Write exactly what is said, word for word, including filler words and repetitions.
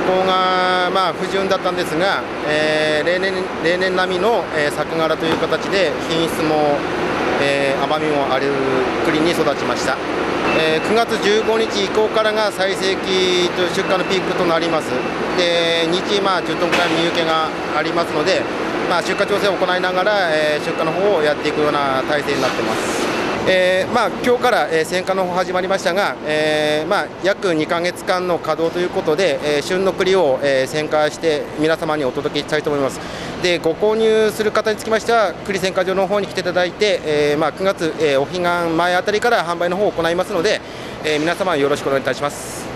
候が、まあ、不順だったんですが、えー、例年例年並みの、えー、作柄という形で品質も、えー、甘みもある栗に育ちました。えー、くがつじゅうごにち以降からが最盛期と出荷のピークとなります。で日、まあ、じゅっトンくらいの荷受けがありますので、まあ、出荷調整を行いながら、えー、出荷の方をやっていくような体制になっています。えーまあ、今日から、えー、選果の方始まりましたが、えーまあ、約にかげつかんの稼働ということで、えー、旬の栗を、えー、選果して皆様にお届けしたいと思います。でご購入する方につきましては栗選果場の方に来ていただいて、えーまあ、くがつ、えー、お彼岸前あたりから販売の方を行いますので、えー、皆様よろしくお願いいたします。